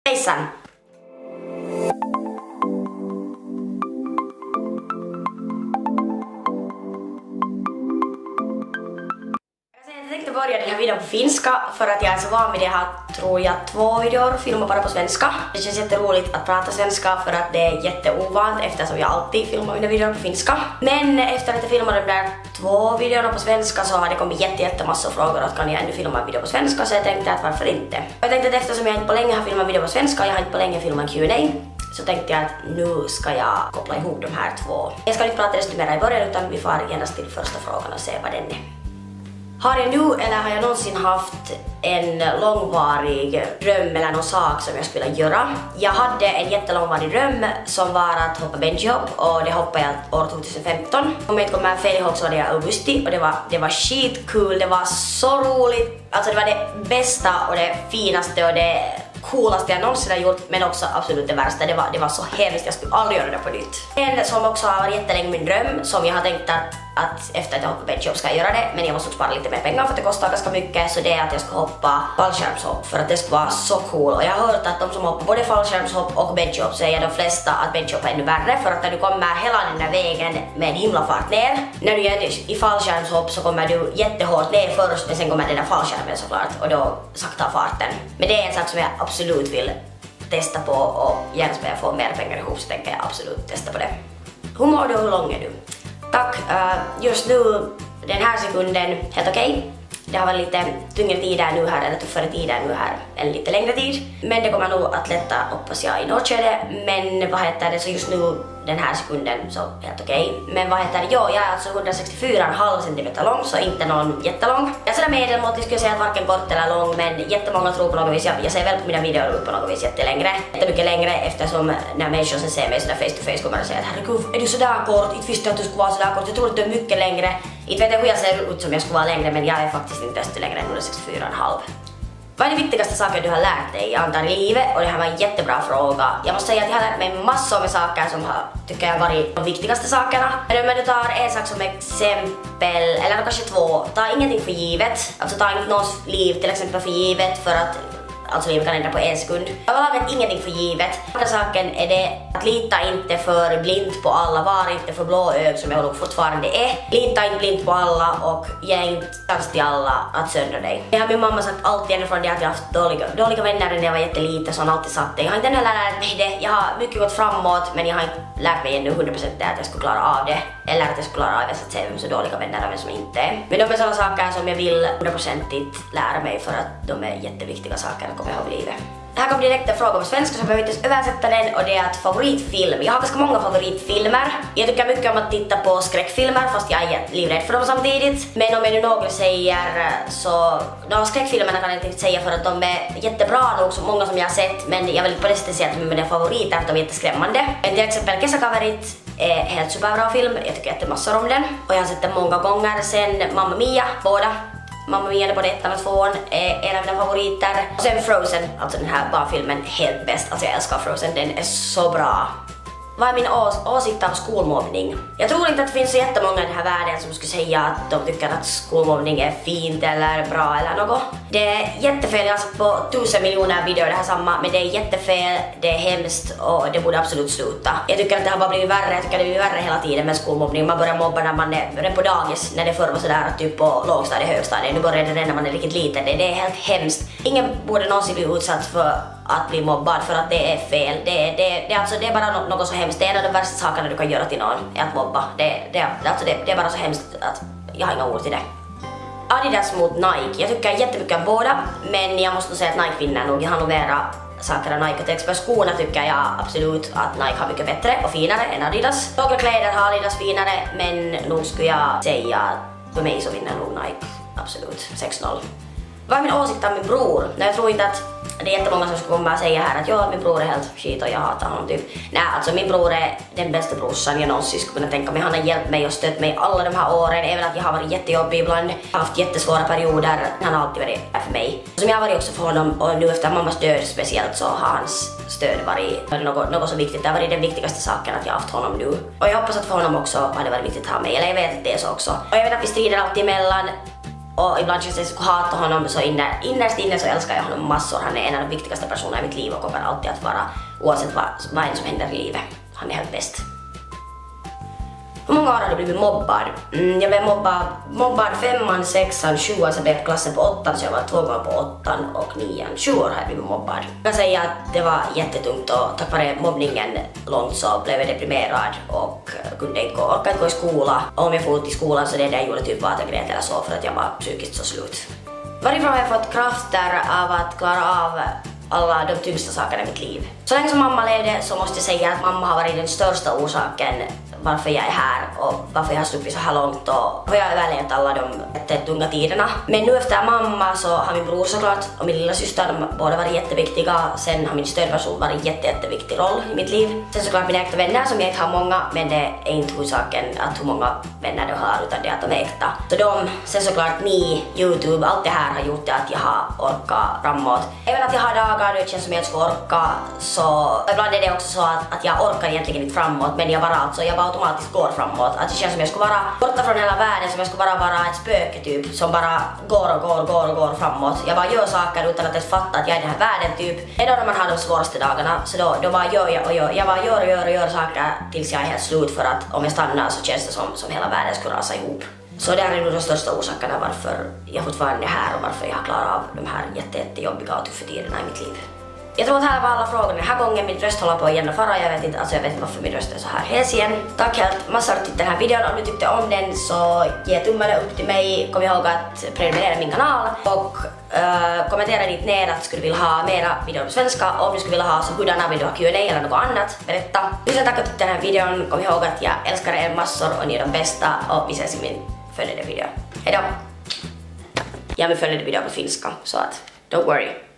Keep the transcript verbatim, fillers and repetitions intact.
Hejsan! Jag tänkte börja den här videon på finska för att jag är så van vid det här, tror jag, två videor, filmar bara på svenska. Det känns jätteroligt att prata svenska för att det är jätteovant eftersom jag alltid filmar mina videor på finska. Men efter att jag filmade de där två videorna på svenska så har det kommit jätte, jättemassor frågor att kan jag ännu filma en video på svenska, så jag tänkte att varför inte. Jag tänkte att eftersom jag inte på länge har filmat en video på svenska och jag har inte på länge filmat en Q and A, så tänkte jag att nu ska jag koppla ihop de här två. Jag ska inte prata desto mer i början utan vi får genast till första frågan och se vad den är. Har jag nu eller har jag någonsin haft en långvarig dröm eller någon sak som jag skulle göra? Jag hade en jättelångvarig dröm som var att hoppa bungee-hopp och det hoppade jag år tjugohundrafemton. Om jag inte kommer fel ihåg så var det i augusti och det var, det var skitkul, det var så roligt. Alltså det var det bästa och det finaste och det coolaste jag någonsin har gjort, men också absolut det värsta. Det var, det var så hemskt, jag skulle aldrig göra det på nytt. En som också har varit jättelänge min dröm, som jag har tänkt att, att efter att jag hoppar bungee-hopp ska jag göra det, men jag måste spara lite mer pengar för att det kostar ganska mycket, så det är att jag ska hoppa fallskärmshopp för att det ska vara så cool. Och jag har hört att de som hoppar både fallskärmshopp och bungee-hopp säger de flesta att bungee-hopp är ännu värre, för att när du kommer hela den där vägen med en himla fart ner, när du gör det i fallskärmshopp så kommer du jättehårt ner först, men sen kommer den där fallskärmen såklart och då saktar farten. Men det är en sak som jag absolut vill testa på, och gärna som jag får mer pengar ihop så tänker jag absolut testa på det. Hur mår du och hur lång är du? Tack, uh, just nu, den här sekunden, helt okej. Okay. Det har varit lite tyngre tider nu här, eller tuffare tider nu här, en lite längre tid. Men det kommer nog att lätta, hoppas jag, i något skede. Men vad heter det, så just nu, den här sekunden, så helt okej. Okay. Men vad heter det, ja, jag är alltså hundrasextiofyra komma fem centimeter lång, så inte någon jättelång. Jag ser medelmåttlig, skulle jag säga att varken kort eller lång, men jättemånga tror på något vis, jag, jag ser väl på mina videor ut på något vis jättelängre. Jättemycket längre, eftersom när människor som ser mig sådär face to face kommer att säga att herregud, är du sådär kort? Inte visste jag att du skulle vara sådär kort, jag tror att du är mycket längre. Inte vet jag hur jag ser ut som jag skulle vara längre, men jag är faktiskt inte desto längre än hundrasextiofyra komma fem. Vad är det viktigaste saker du har lärt dig, jag antar, i livet? Och det här var en jättebra fråga. Jag måste säga att jag har lärt mig massor med saker som har, tycker jag, varit de viktigaste sakerna. Men om du tar en sak som exempel, eller kanske två, ta ingenting för givet. Alltså ta inte någons liv till exempel för givet, för att alltså livet kan ändra på en sekund. Jag har lagat ingenting för givet. Andra saken är det att lita inte för blint på alla, var inte för blåögd som jag nog fortfarande är. Lita inte blint på alla och ge inte chans till alla att söndra dig. Det har min mamma sagt alltid ända från det att jag har haft dåliga, dåliga vänner när jag var jätteliten, så hon har alltid sagt det. Jag har inte ännu lärt mig det, jag har mycket gått framåt, men jag har inte lärt mig ännu hundra procent att jag skulle klara av det. Eller att jag skulle klara av det, så att säga, vem så dåliga vänner och vem som inte är. Men de är sådana saker som jag vill hundra procentigt lära mig för att de är jätteviktiga saker att komma ihåg i livet. Här kommer direkt en fråga på svenska så jag behöver inte översätta den, och det är att favoritfilm. Jag har ganska många favoritfilmer. Jag tycker mycket om att titta på skräckfilmer, fast jag är livrädd för dem samtidigt. Men om jag nu några säger så, de skräckfilmerna kan jag inte säga för att de är jättebra nog, så många som jag har sett, men jag vill inte på det sättet säga att de är mina favoriter, att de är jätteskrämmande. Men till exempel Kesäkaverit är en helt superbra film, jag tycker jättemassor om den. Och jag har sett den många gånger sen Mamma Mia, båda. Mamma Mia både ettan och tvåan är en av mina favoriter. Och sen Frozen, alltså den här barnfilmen, helt bäst. Alltså jag älskar Frozen, den är så bra. Vad är min ås åsikt om skolmobbning? Jag tror inte att det finns så jättemånga i den här världen som skulle säga att de tycker att skolmobbning är fint eller bra eller något. Det är jättefel, jag har sett på tusen miljoner videor det här samma, men det är jättefel, det är hemskt och det borde absolut sluta. Jag tycker att det har bara blivit värre, jag tycker att det blir värre hela tiden med skolmobbning. Man börjar mobba när man är redan på dagis, när det förr var sådär att typ på lågstadiet, högstadiet, nu börjar det när man är riktigt liten. Det, det är helt hemskt. Ingen borde någonsin bli utsatt för att bli mobbad för att det är fel. Det, det, det, alltså, det är bara något så hemskt. Det är en av de värsta sakerna du kan göra till någon, är att mobba. Det, det, alltså, det, det är bara så hemskt att jag har inga ord till det. Adidas mot Nike. Jag tycker jättemycket om båda, men jag måste säga att Nike vinner nog. Jag har nog mera saker än Nike. Till exempel skorna tycker jag absolut att Nike har mycket bättre och finare än Adidas. Några kläder har Adidas finare, men nog skulle jag säga att för mig så vinner nog Nike. Absolut. sex noll. Vad är min åsikt om min bror? Nej, jag tror inte att det är jättemånga som skulle komma och säga här att ja, min bror är helt skit och jag hatar honom typ. Nej, alltså min bror är den bästa brorsan jag någonsin skulle kunna tänka mig. Han har hjälpt mig och stött mig alla de här åren, även att jag har varit jättejobbig ibland. Jag har haft jättesvåra perioder. Han har alltid varit där för mig. Som jag har varit också för honom, och nu efter mammas död speciellt så har hans stöd varit något, något så viktigt. Det har varit den viktigaste saken att jag har haft honom nu. Och jag hoppas att för honom också har det varit viktigt att ha mig, eller jag vet att det är så också. Och jag vet att vi strider alltid emellan. Och ibland känns det som att jag hatar honom, så inner, innerst inne så älskar jag honom massor. Han är en av de viktigaste personerna i mitt liv och kommer alltid att vara, oavsett vad, vad än som händer i livet. Han är helt bäst. Hur många år har du blivit mobbad? Mm, jag blev mobbad, mobbad femman, sexan, sjuan, så blev klassen på åttan, så jag var två gånger på åttan och nian. Sju år har jag blivit mobbad. Jag kan säga att det var jättetungt och tack vare mobbningen långt så blev jag deprimerad och kunde inte gå, orkade inte gå i skola. Och om jag får ut i skolan så det där jag gjorde typ var att jag grät eller så för att jag var psykiskt så slut. Varifrån har jag fått krafter av att klara av alla de tyngsta sakerna i mitt liv? Så länge som mamma levde så måste jag säga att mamma har varit den största orsaken varför jag är här och varför jag har sluppit så här långt och varför jag har överlevt alla de jättetunga tiderna. Men nu efter mamma så har min bror såklart och min lilla syster, de båda varit jätteviktiga. Sen har min stödperson varit en jätte, jätteviktig roll i mitt liv. Sen såklart mina äkta vänner som jag inte har många, men det är inte huvudsaken att hur många vänner du har utan det är att de är äkta. Så de, sen såklart ni, YouTube, allt det här har gjort det att jag har orkat framåt. Även att jag har dagar nu känns som jag ska orka, så ibland är det också så att, att jag orkar egentligen inte framåt, men jag bara alltså, jag bara automatiskt går framåt. Att det känns som jag skulle vara borta från hela världen, som jag skulle bara vara ett spöke typ, som bara går och går och går och går framåt. Jag bara gör saker utan att ens fatta att jag är i den här världen typ. Det är då när man har de svåraste dagarna, så då, då bara gör jag och gör. Jag bara gör och gör och gör saker tills jag är helt slut, för att om jag stannar så känns det som, som hela världen skulle rasa ihop. Så det är nog de största orsakerna varför jag fortfarande är här och varför jag har klarat av de här jätte, jättejobbiga och tuffa tiderna i mitt liv. Jag tror att här var alla frågor den här gången. Min röst håller på igen och fara. Jag vet inte, alltså jag vet inte varför min röst är så här hes igen. Tack helt massor för den här videon. Om du tyckte om den så ge tummen upp till mig. Kom ihåg att prenumerera min kanal. Och uh, kommentera dit ner att du skulle vilja ha mera videor på svenska. Och om du skulle vilja ha så hurdana, vill du ha Q and A eller något annat, berätta. Tusen tack för den här videon. Kom ihåg att jag älskar er massor och ni är de bästa. Och vi ses i min följande video. Hejdå! Jag vill följa video på finska, så att don't worry.